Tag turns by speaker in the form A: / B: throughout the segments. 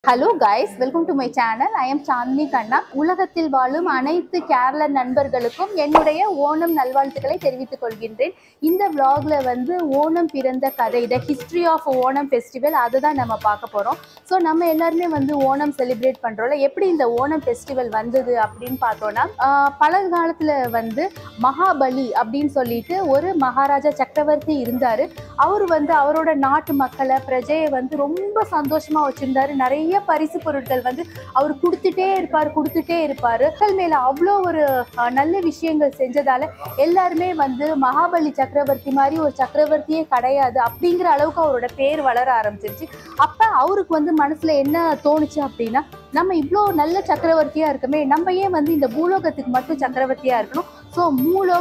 A: Hello guys, welcome to my channel. I am Chandni Kanna. உலகத்தில் வாழும் அனைத்து கேரள நண்பர்களுக்கும் என்னுடைய ஓணம் நல்வாழ்த்துக்களை தெரிவித்துக் கொள்கின்றேன். இந்த vlogல வந்து ஓணம் பிறந்த கதை, the history of Onam festival அதுதான் நம்ம பார்க்க போறோம். ஸோ நம்ம எல்லாருமே வந்து ஓணம் செலிப்ரேட் பண்றோம்ல, எப்படி இந்த ஓணம் ஃபெஸ்டிவல் வந்தது அப்படின்னு பார்த்தோம்னா, பழங்காலத்துல வந்து மகாபலி அப்படின்னு சொல்லிட்டு ஒரு மகாராஜா சக்கரவர்த்தி இருந்தாரு. அவர் வந்து அவரோட நாட்டு மக்களை பிரஜையை வந்து ரொம்ப சந்தோஷமா வச்சிருந்தாரு. நிறைய பரிசு பொருட்கள் வந்து அவர் கொடுத்துட்டே இருப்பாரு. மக்கள் மேல அவ்வளோ ஒரு நல்ல விஷயங்கள் செஞ்சதால எல்லாருமே வந்து மகாபலி சக்கரவர்த்தி மாதிரி ஒரு சக்கரவர்த்தியே கிடையாது அப்படிங்கிற அளவுக்கு அவரோட பேர் வளர ஆரம்பிச்சிருச்சு. அப்ப அவருக்கு வந்து மனசுல என்ன தோணுச்சு அப்படின்னா, நம்ம இவ்வளோ நல்ல சக்கரவர்த்தியா இருக்கமே, நம்ம ஏன் வந்து இந்த பூலோகத்துக்கு மட்டும் சக்கரவர்த்தியா இருக்கணும், ஸோ மூணு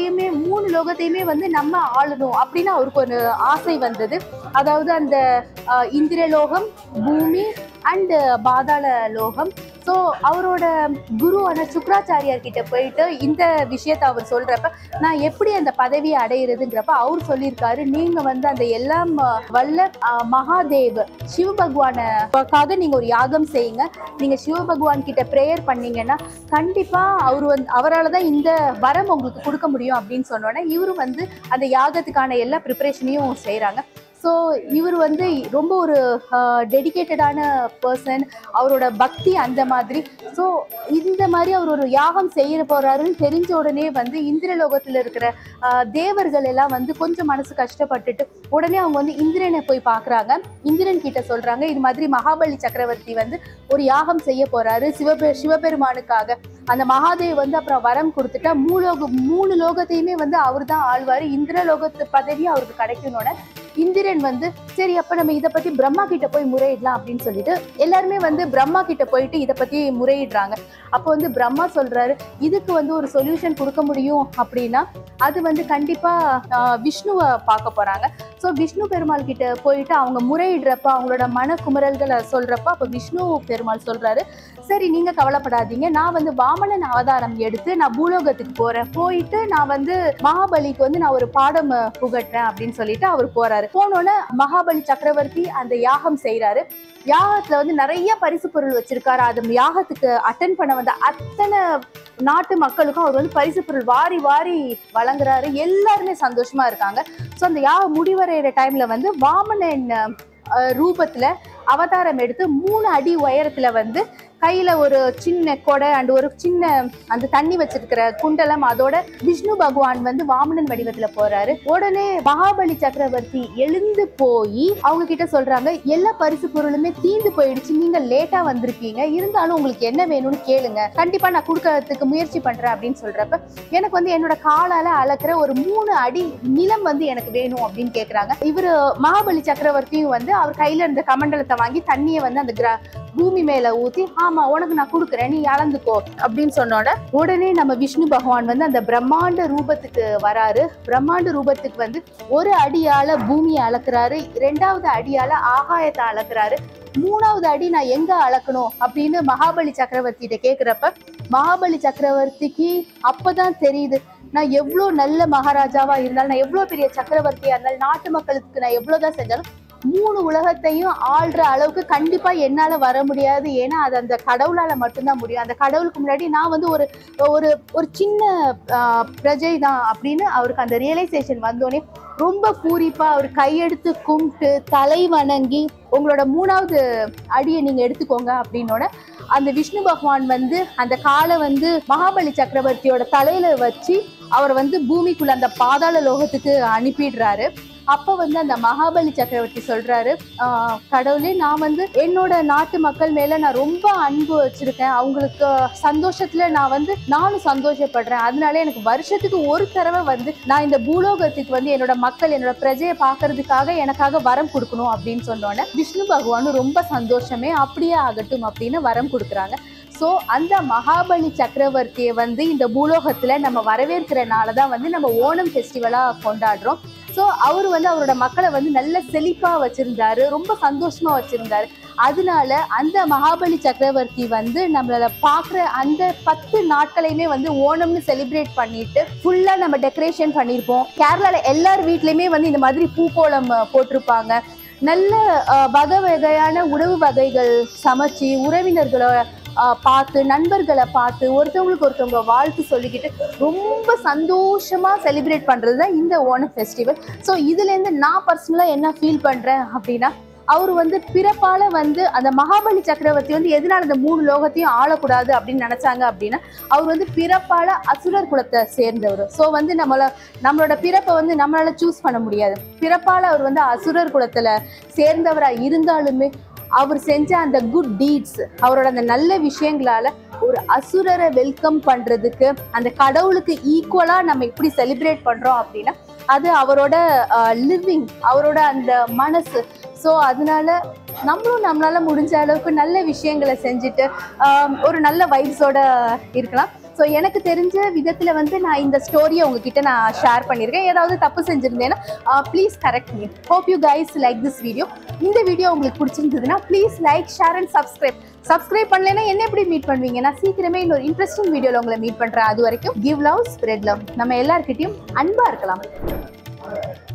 A: லோகத்தையுமே வந்து நம்ம ஆளணும் அப்படின்னு அவருக்கு ஒரு ஆசை வந்தது. அதாவது அந்த இந்திரலோகம், பூமி அண்ட் பாதாள லோகம். ஸோ அவரோட குருவான சுக்ராச்சாரியார் கிட்ட போயிட்டு இந்த விஷயத்த அவர் சொல்றப்ப, நான் எப்படி அந்த பதவியை அடையிறதுங்கிறப்ப அவர் சொல்லியிருக்காரு, நீங்க வந்து அந்த எல்லாம் வல்ல மகாதேவ் சிவபகவானுக்காக நீங்க ஒரு யாகம் செய்யுங்க. நீங்க சிவபகவான் கிட்ட பிரேயர் பண்ணீங்கன்னா கண்டிப்பா அவரால் தான் இந்த வரம் உங்களுக்கு கொடுக்க முடியும் அப்படின்னு சொன்னோன்னே இவரு வந்து அந்த யாகத்துக்கான எல்லா ப்ரிப்பரேஷனையும் செய்கிறாங்க. ஸோ இவர் வந்து ரொம்ப ஒரு டெடிக்கேட்டடான பர்சன், அவரோட பக்தி அந்த மாதிரி. ஸோ இந்த மாதிரி அவர் ஒரு யாகம் செய்ய போறாருன்னு தெரிஞ்ச உடனே வந்து இந்திரலோகத்தில் இருக்கிற தேவர்கள் எல்லாம் வந்து கொஞ்சம் மனசு கஷ்டப்பட்டுட்டு உடனே அவங்க வந்து இந்திரனை போய் பார்க்குறாங்க. இந்திரன் கிட்ட சொல்றாங்க, இது மாதிரி மகாபலி சக்கரவர்த்தி வந்து ஒரு யாகம் செய்ய போறாரு சிவபெருமானுக்காக. அந்த மகாதேவ் வந்து அப்புறம் வரம் கொடுத்துட்டா மூணு லோகத்தையுமே வந்து அவர் தான் ஆழ்வார், இந்திரலோகத்து பதவியும் அவருக்கு கிடைக்கணும்னு இந்திரன் வந்து சரி அப்ப நம்ம இதை பத்தி பிரம்மா கிட்ட போய் முறையிடலாம் அப்படின்னு சொல்லிட்டு எல்லாருமே வந்து பிரம்மா கிட்ட போயிட்டு இதை பத்தி முறையிடுறாங்க. அப்போ வந்து பிரம்மா சொல்றாரு, இதுக்கு வந்து ஒரு சொல்யூஷன் கொடுக்க முடியும் அப்படின்னா அது வந்து கண்டிப்பா விஷ்ணுவை பார்க்க போறாங்க. ஸோ விஷ்ணு பெருமாள் கிட்ட போயிட்டு அவங்க முறையிடுறப்ப அவங்களோட மன குமரல்களை சொல்றப்ப அப்போ விஷ்ணு பெருமாள் சொல்றாரு, சரி நீங்க கவலைப்படாதீங்க, நான் வந்து வாமனன் அவதாரம் எடுத்து நான் பூலோகத்துக்கு போயிட்டு நான் வந்து மகாபலிக்கு வந்து நான் ஒரு பாடம் புகட்டுறேன் அப்படின்னு சொல்லிட்டு அவர் போறாரு. போனோன்னு மகாபலி சக்கரவர்த்தி அந்த யாகம் செய்யறாரு. யாகத்துல வந்து நிறைய பரிசு பொருள் வச்சிருக்காரு. அது யாகத்துக்கு அட்டென்ட் பண்ண வந்த அத்தனை நாட்டு மக்களுக்கும் அவர் வந்து பரிசு பொருள் வாரி வாரி வழங்குறாரு. எல்லாருமே சந்தோஷமா இருக்காங்க. ஸோ அந்த யாகம் முடிவடைகிற டைம்ல வந்து வாமனன் ரூபத்துல அவதாரம் எடுத்து 3 அடி உயரத்துல வந்து கையில ஒரு சின்ன கொடை அண்ட் ஒரு சின்ன அந்த தண்ணி வச்சிருக்கிற குண்டலம், அதோட விஷ்ணு பகவான் வந்து வாமனன் வடிவத்துல போறாரு. உடனே மகாபலி சக்கரவர்த்தி எழுந்து போய் அவங்க கிட்ட சொல்றாங்க, எல்லா பரிசு பொருளுமே தீந்து போயிடுச்சு, நீங்க லேட்டா வந்திருக்கீங்க, இருந்தாலும் உங்களுக்கு என்ன வேணும்னு கேளுங்க, கண்டிப்பா நான் கொடுக்கறதுக்கு முயற்சி பண்றேன் அப்படின்னு சொல்றப்ப, எனக்கு வந்து என்னோட காலால அளக்குற ஒரு 3 அடி நிலம் வந்து எனக்கு வேணும் அப்படின்னு கேக்குறாங்க. இவரு மகாபலி சக்கரவர்த்தியும் வந்து அவர் கையில இருந்த கமண்டலத்தை வாங்கி தண்ணியை வந்து அந்த பூமி மேல ஊத்தி, ஆமா உனக்கு நான் கொடுக்குறேன், நீ அளந்துக்கோ அப்படின்னு சொன்னோட உடனே நம்ம விஷ்ணு பகவான் வந்து அந்த பிரம்மாண்ட ரூபத்துக்கு வராரு. பிரம்மாண்ட ரூபத்துக்கு வந்து ஒரு அடியால பூமியை அளக்குறாரு, 2வது அடியால ஆகாயத்தை அளக்குறாரு, 3வது அடி நான் எங்க அளக்கணும் அப்படின்னு மகாபலி சக்கரவர்த்திகிட்ட கேட்கிறப்ப மகாபலி சக்கரவர்த்திக்கு அப்பதான் தெரியுது, நான் எவ்வளோ நல்ல மகாராஜாவா இருந்தாலும், நான் எவ்வளோ பெரிய சக்கரவர்த்தியா இருந்தாலும், நாட்டு மக்களுக்கு நான் எவ்வளவுதான் செஞ்சாலும் 3 உலகத்தையும் ஆள்ற அளவுக்கு கண்டிப்பா என்னால வர முடியாது. ஏன்னா அது அந்த கடவுளால மட்டும்தான் முடியும். அந்த கடவுளுக்கு முன்னாடி நான் வந்து ஒரு சின்ன பிரஜை தான் அப்படின்னு அவருக்கு அந்த ரியலைசேஷன் வந்தோடனே ரொம்ப பூரிப்பா அவர் கையெடுத்து கும்பிட்டு தலை வணங்கி, உங்களோட 3வது அடியை நீங்க எடுத்துக்கோங்க அப்படின்னோட அந்த விஷ்ணு பகவான் வந்து அந்த காலை வந்து மகாபலி சக்கரவர்த்தியோட தலையில வச்சு அவர் வந்து பூமிக்குள்ள அந்த பாதாள லோகத்துக்கு அனுப்பிடுறாரு. அப்ப வந்து அந்த மகாபலி சக்கரவர்த்தி சொல்றாரு, கடவுளே, நான் வந்து என்னோட நாட்டு மக்கள் மேல நான் ரொம்ப அன்பு வச்சிருக்கேன், அவங்களுக்கு சந்தோஷத்துல நானும் சந்தோஷப்படுறேன், அதனால எனக்கு வருஷத்துக்கு ஒரு தடவை வந்து நான் இந்த பூலோகத்துக்கு வந்து என்னோட மக்கள் என்னோட பிரஜையை பாக்குறதுக்காக எனக்காக வரம் கொடுக்கணும் அப்படின்னு சொன்னோன்னே விஷ்ணு பகவானும் ரொம்ப சந்தோஷமே, அப்படியே ஆகட்டும் அப்படின்னு வரம் கொடுக்குறாங்க. ஸோ அந்த மகாபலி சக்கரவர்த்தியை வந்து இந்த பூலோகத்துல நம்ம வரவேற்கிறனால தான் வந்து நம்ம ஓணம் ஃபெஸ்டிவலா கொண்டாடுறோம். ஸோ அவர் வந்து அவரோட மக்களை வந்து நல்ல செழிப்பா வச்சிருந்தாரு, ரொம்ப சந்தோஷமா வச்சிருந்தாரு. அதனால அந்த மகாபலி சக்கரவர்த்தி வந்து நம்மள பாக்குற அந்த 10 நாட்களையுமே வந்து ஓணம்னு செலிப்ரேட் பண்ணிட்டு ஃபுல்லா நம்ம டெக்கரேஷன் பண்ணியிருப்போம். கேரளால எல்லார் வீட்லயுமே வந்து இந்த மாதிரி பூக்கோளம் போட்டிருப்பாங்க. நல்ல வகை வகையான உணவு வகைகள் சமைச்சு உறவினர்களை பார்த்து நண்பர்களை பார்த்து ஒருத்தவங்களுக்கு ஒருத்தவங்க வாழ்த்து சொல்லிக்கிட்டு ரொம்ப சந்தோஷமா செலிப்ரேட் பண்றது தான் இந்த ஓணம் ஃபெஸ்டிவல். ஸோ இதுலேருந்து நான் பர்சனலாக என்ன ஃபீல் பண்றேன் அப்படின்னா, அவர் வந்து பிறப்பால வந்து அந்த மகாபலி சக்கரவர்த்தி வந்து எதனால அந்த 3 லோகத்தையும் ஆளக்கூடாது அப்படின்னு நினைச்சாங்க அப்படின்னா, அவர் வந்து பிறப்பால அசுரர் குலத்தை சேர்ந்தவர். ஸோ வந்து நம்மளோட பிறப்பை வந்து நம்மளால சூஸ் பண்ண முடியாது. பிறப்பால அவர் வந்து அசுரர் குலத்துல சேர்ந்தவரா இருந்தாலுமே அவர் செஞ்ச அந்த குட் டீட்ஸ், அவரோட அந்த நல்ல விஷயங்களால ஒரு அசுரரை வெல்கம் பண்றதுக்கு அந்த கடவுளுக்கு ஈக்குவலா நம்ம எப்படி செலிப்ரேட் பண்றோம் அப்படின்னா அது அவரோட லிவிங், அவரோட அந்த மனசு. ஸோ அதனால நம்மளால முடிஞ்ச அளவுக்கு நல்ல விஷயங்களை செஞ்சுட்டு ஒரு நல்ல வைப்ஸோட இருக்கலாம். ஸோ எனக்கு தெரிஞ்ச விதத்தில் வந்து நான் இந்த ஸ்டோரியை உங்ககிட்ட நான் ஷேர் பண்ணியிருக்கேன். ஏதாவது தப்பு செஞ்சுருந்தேன்னா please correct me. Hope you guys like this video. இந்த வீடியோ உங்களுக்கு பிடிச்சிருந்ததுன்னா please like, share and subscribe பண்ணலைன்னா என்ன எப்படி மீட் பண்ணுவீங்க? நான் சீக்கிரமே இன்னொரு இன்ட்ரெஸ்டிங் வீடியோவில் உங்களை மீட் பண்ணுறேன். அது வரைக்கும் கிவ் லவ், ஸ்ப்ரெட் லவ். நம்ம எல்லாருக்கிட்டையும் அன்பாக இருக்கலாம்.